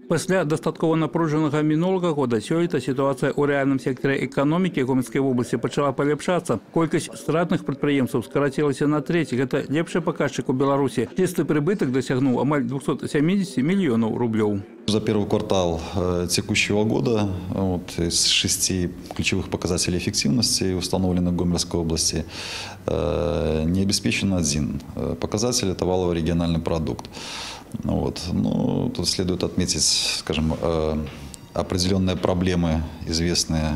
Пасля дастаткова напружанага мінулага года сёлета сітуацыя ў рэальным сектары эканомікі Гомельскай вобласці пачала паляпшацца. Колькасць стратных прадпрыемстваў скарацілася на трэць. Гэта лепшы паказчык у Беларусі. Чысты прыбытак дасягнуў амаль 270 миллионов рублёў. За первый квартал текущего года из 6 ключевых показателей эффективности, установленных в Гомельской области, не обеспечен один показатель – это валовый региональный продукт. Ну, тут следует отметить, скажем, определенные проблемы, известные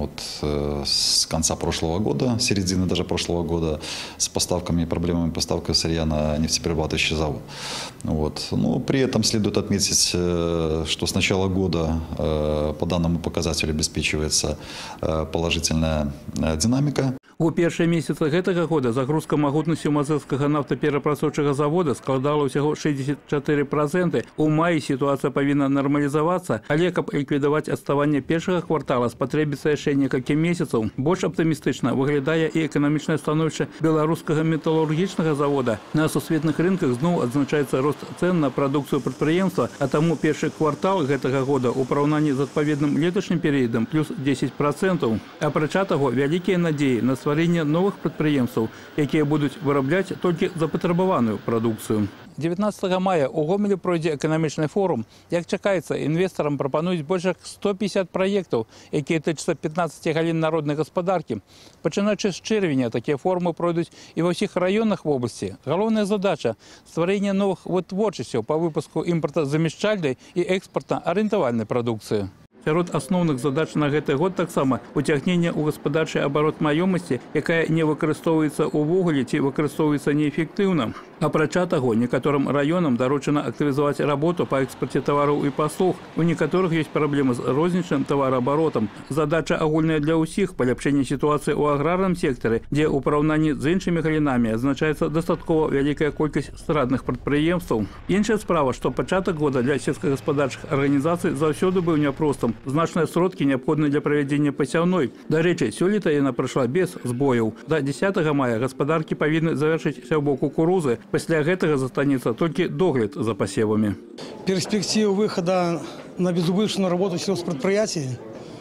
с конца прошлого года, середины даже прошлого года, с поставками и проблемами поставки сырья на нефтеперерабатывающий завод. Но при этом следует отметить, что с начала года по данному показателю обеспечивается положительная динамика. У першыя месяцы гэтага года загрузка магутнасці мазырскага нафтаперапрацоўчага завода складала ўсяго 64%. У маі сітуацыя павінна нармалізавацца, але каб ліквідаваць адставанне першага квартала спатрэбіцца яшчэ некалькі месяцаў. Больш аптымістычна выглядае і эканамічнае становішча беларускага металургічнага завода. На сусветных рынках зноў адзначаецца рост цэн на прадукцыю прадпрыемства, а таму першы квартал гэтага года ў параўнанні з адпаведным леташнім перыядам плюс 10%. Апрача таго, вялікія надзеі на стварэнне новых прадпрыемстваў, якія будуць вырабляць толькі запатрабаваную прадукцыю. 19 мая у Гомелі пройдзе эканамічны форум. Як чакаецца, інвестарам прапануюць больш як 150 праектаў, якія тычацца 15 галін народнай гаспадаркі. Пачынаючы з чэрвеня такія форумы пройдуць і ва ўсіх раёнах вобласці. Галоўная задача – стварэнне новых вытворчасцяў па выпуску імпартазамяшчальнай і экспартна-арыентавальнай прадукцыі. Сярод асноўных задач на гэты год таксама уцягненне ў гаспадарчы абарот маёмасці, якая не выкарыстоўваецца ўвогуле ці выкарыстоўваецца неэфектыўна. Апрача таго, некаторым раёнам даручана актывізаваць работу па экспарце тавараў і паслуг. У некаторых ёсць праблемы з рознічным тавараабаротам. Задача агульная для ўсіх – паляпшэнне сітуацыі ў аграрным сектары, дзе ў параўнанні з іншымі галінамі адзначаецца дастаткова вялікая колькасць стратных прадпрыемстваў. Іншая справа, што пачатак года для сельскагаспадарчых арганізацый заўсёды быў няпростым. Значныя сродкі неабходны для правядзення пасяўной. Дарэчы, сёлета яна прайшла без збояў. До 10 мая гаспадаркі павінны завяршыць сяўбу кукурузы. Пасля гэтага застанецца толькі догляд за пасевамі. Перспектива выхода на безубыточную работу сельхозпредприятий,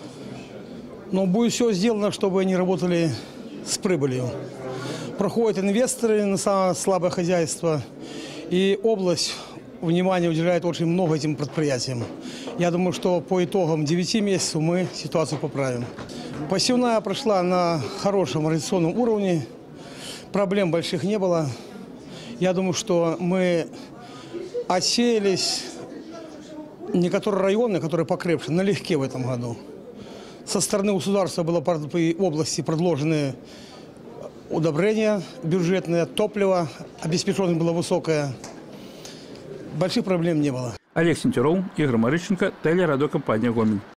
но будет все сделано, чтобы они работали с прибылью. Проходят инвесторы на самое слабое хозяйство, и область внимание уделяет очень много этим предприятиям. Я думаю, что по итогам 9 месяцев мы ситуацию поправим. Посевная прошла на хорошем организационном уровне, проблем больших не было. Я думаю, что мы отсеялись, некоторые районы, которые покрепше, налегке в этом году. Со стороны государства было по области предложены удобрения бюджетные, топливо, обеспеченность была высокая. Больших проблем не было. Олег Сентюров, Игорь Марыщенко, телерадиокомпания «Гомель».